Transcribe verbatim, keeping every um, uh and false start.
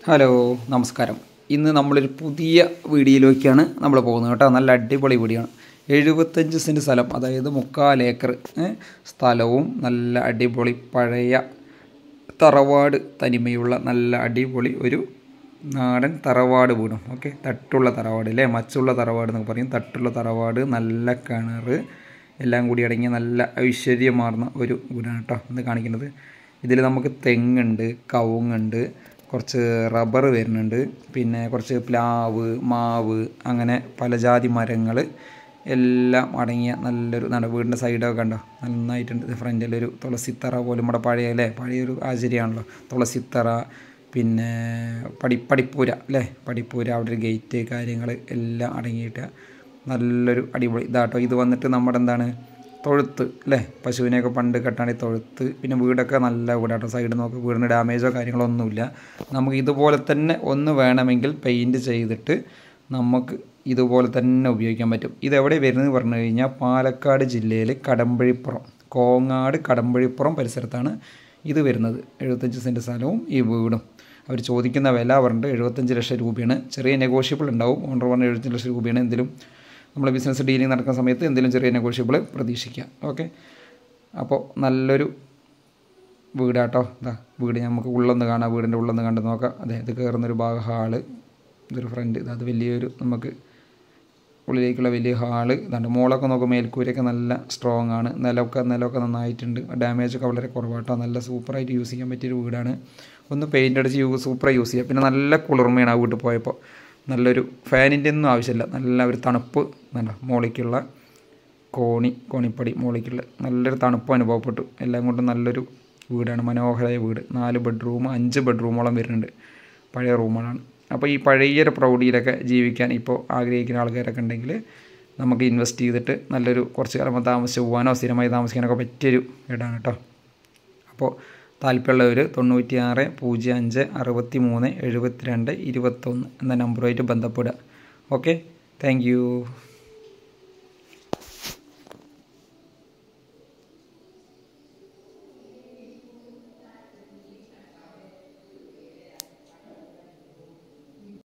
Hello നമസ്കാരം. ഇന്ന് നമ്മളൊരു പുതിയ വീഡിയോയിലേക്കാണ് നമ്മൾ പോകുന്നത് കേട്ടോ. നല്ല അടിപൊളി വീഡിയോ ആണ്. എഴുപത്തഞ്ച് സെൻറ്റ് സ്ഥലം, അതായത് മുക്കാൽ ഏക്കർ സ്ഥലവും നല്ല അടിപൊളി പഴയ തറവാട് തനിമയുള്ള നല്ല അടിപൊളി ഒരു നാടൻ തറവാട് വീടും. ഓക്കെ, തട്ടുള്ള തറവാട് അല്ലേ, മച്ചുള്ള തറവാട് എന്നൊക്കെ പറയും. തട്ടുള്ള തറവാട്, നല്ല കിണർ എല്ലാം കൂടി അടങ്ങിയ നല്ല ഐശ്വര്യമാർന്ന ഒരു വീടാണ് കേട്ടോ ഇന്ന് കാണിക്കുന്നത്. ഇതിൽ നമുക്ക് തെങ്ങുണ്ട്, കവുങ്ങുണ്ട്, കുറച്ച് റബ്ബർ വരുന്നുണ്ട്, പിന്നെ കുറച്ച് പ്ലാവ്, മാവ്, അങ്ങനെ പല ജാതി മരങ്ങൾ എല്ലാം അടങ്ങിയ നല്ലൊരു നട. വീടിൻ്റെ സൈഡൊക്കെ കണ്ടോ നന്നായിട്ടുണ്ട്. ഫ്രണ്ടിലൊരു തുളസിത്തറ പോലും നമ്മുടെ പഴയ അല്ലേ, പഴയൊരു ആചാര്യമാണല്ലോ തുളസിത്തറ. പിന്നെ പടി പടിപ്പൂര അല്ലേ, പടിപ്പൂര, അവിടെ ഒരു ഗേറ്റ്, കാര്യങ്ങൾ എല്ലാം അടങ്ങിയിട്ട് നല്ലൊരു അടിപൊളി ഇതാട്ടോ. ഇത് വന്നിട്ട് നമ്മുടെ എന്താണ് തൊഴുത്ത് അല്ലേ, പശുവിനെയൊക്കെ പണ്ട് കെട്ടാണ് തൊഴുത്ത്. പിന്നെ വീടൊക്കെ നല്ല വീടാട്ടോ. സൈഡ് നോക്ക്, വീടിന് ഡാമേജോ കാര്യങ്ങളോ ഒന്നുമില്ല. നമുക്ക് ഇതുപോലെ തന്നെ ഒന്ന് വേണമെങ്കിൽ പെയിൻറ്റ് ചെയ്തിട്ട് നമുക്ക് ഇതുപോലെ തന്നെ ഉപയോഗിക്കാൻ പറ്റും. ഇതെവിടെ വരുന്നത് പറഞ്ഞു കഴിഞ്ഞാൽ പാലക്കാട് ജില്ലയിൽ കടമ്പഴിപ്പുറം, കോങ്ങാട് കടമ്പഴിപ്പുറം പരിസരത്താണ് ഇത് വരുന്നത്. എഴുപത്തഞ്ച് സെൻറ്റ് സ്ഥലവും ഈ വീടും. അവർ ചോദിക്കുന്ന വില പറഞ്ഞിട്ട് എഴുപത്തഞ്ച് ലക്ഷം രൂപയാണ്. ചെറിയ നെഗോഷ്യബിൾ ഉണ്ടാവും. ഓണർ പറഞ്ഞ എഴുപത്തഞ്ച് ലക്ഷം രൂപയാണ്. എന്തെങ്കിലും നമ്മൾ ബിസിനസ് ഡീലിംഗ് നടക്കുന്ന സമയത്ത് എന്തെങ്കിലും ചെറിയ നെഗോഷ്യബിൾ പ്രതീക്ഷിക്കാം. ഓക്കെ, അപ്പോൾ നല്ലൊരു വീടാട്ടോ. ഇതാ വീട് നമുക്ക് ഉള്ളൊന്ന് കാണാം, വീടിൻ്റെ ഉള്ളൊന്ന് കണ്ട് നോക്കാം. അതെ, ഇത് കയറുന്നൊരു ഭാഗം ഹാള്, ഇതൊരു ഫ്രണ്ട്, ഇത് അത് വലിയൊരു നമുക്ക് ഉള്ളിലേക്കുള്ള വലിയ ഹാള് ഇതാണ്. മോളൊക്കെ നോക്കും, മേൽക്കൂരയൊക്കെ നല്ല സ്ട്രോങ് ആണ്. നിലമൊക്കെ നിലമൊക്കെ നന്നായിട്ടുണ്ട്. ഡാമേജൊക്കെ വളരെ കുറവാട്ടോ. നല്ല സൂപ്പറായിട്ട് യൂസ് ചെയ്യാൻ പറ്റിയൊരു വീടാണ്. ഒന്ന് പെയിൻ്റ് അടിച്ച് യൂസ് സൂപ്പറായി യൂസ് ചെയ്യാം. പിന്നെ നല്ല കുളിർമയാണ് ആ വീട്ടിൽ പോയപ്പോൾ. നല്ലൊരു ഫാനിൻ്റെ ഒന്നും ആവശ്യമില്ല. നല്ല ഒരു തണുപ്പ്, നല്ല മോളിക്കുള്ള കോണി കോണിപ്പടി മോളിക്കുള്ള നല്ലൊരു തണുപ്പ് അനുഭവപ്പെട്ടു. എല്ലാം കൊണ്ടും നല്ലൊരു വീടാണ്, മനോഹരമായ വീട്. നാല് ബെഡ്റൂം, അഞ്ച് ബെഡ്റൂമോളം വരുന്നുണ്ട്. പഴയ റൂമുകളാണ്. അപ്പോൾ ഈ പഴയൊരു പ്രൗഢിയിലൊക്കെ ജീവിക്കാൻ ഇപ്പോൾ ആഗ്രഹിക്കുന്ന ആൾക്കാരൊക്കെ ഉണ്ടെങ്കിൽ നമുക്ക് ഇൻവെസ്റ്റ് ചെയ്തിട്ട് നല്ലൊരു കുറച്ച് കാലം താമസിച്ച് പോകാനോ സ്ഥിരമായി താമസിക്കാനൊക്കെ പറ്റിയൊരു വീടാണ് കേട്ടോ. അപ്പോൾ താല്പര്യമുള്ളവർ തൊണ്ണൂറ്റി ആറ് പൂജ്യം അഞ്ച് അറുപത്തി മൂന്ന് എഴുപത്തി രണ്ട് ഇരുപത്തൊന്ന് എന്ന നമ്പറുമായിട്ട് ബന്ധപ്പെടുക. Okay, thank U.